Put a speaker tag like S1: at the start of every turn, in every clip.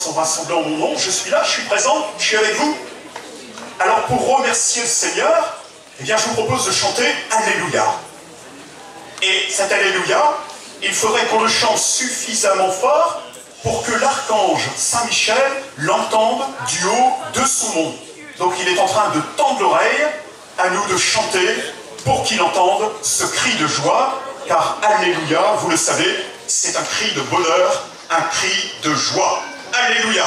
S1: On va rassembler en mon nom, je suis là, je suis présent, je suis avec vous. Alors pour remercier le Seigneur, eh bien je vous propose de chanter Alléluia. Et cet Alléluia, il faudrait qu'on le chante suffisamment fort pour que l'archange Saint-Michel l'entende du haut de son nom. Donc il est en train de tendre l'oreille, à nous de chanter pour qu'il entende ce cri de joie, car Alléluia, vous le savez, c'est un cri de bonheur, un cri de joie. Alléluia.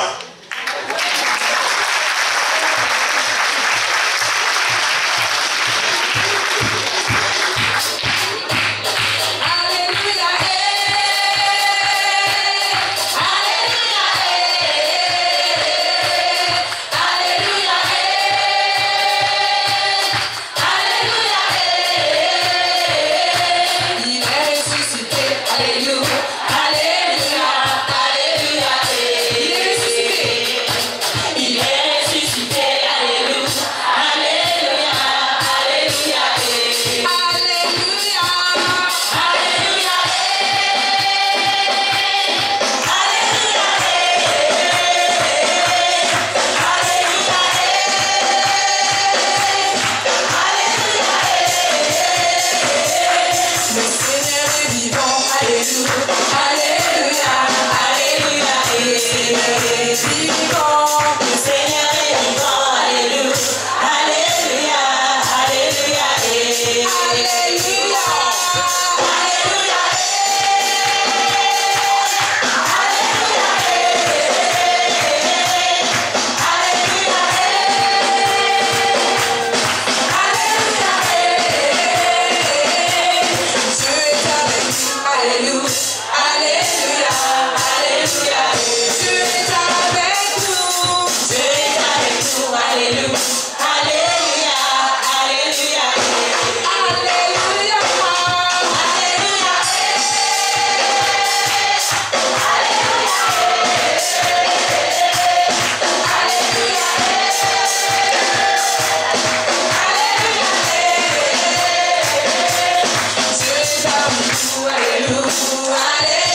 S2: Alléluia.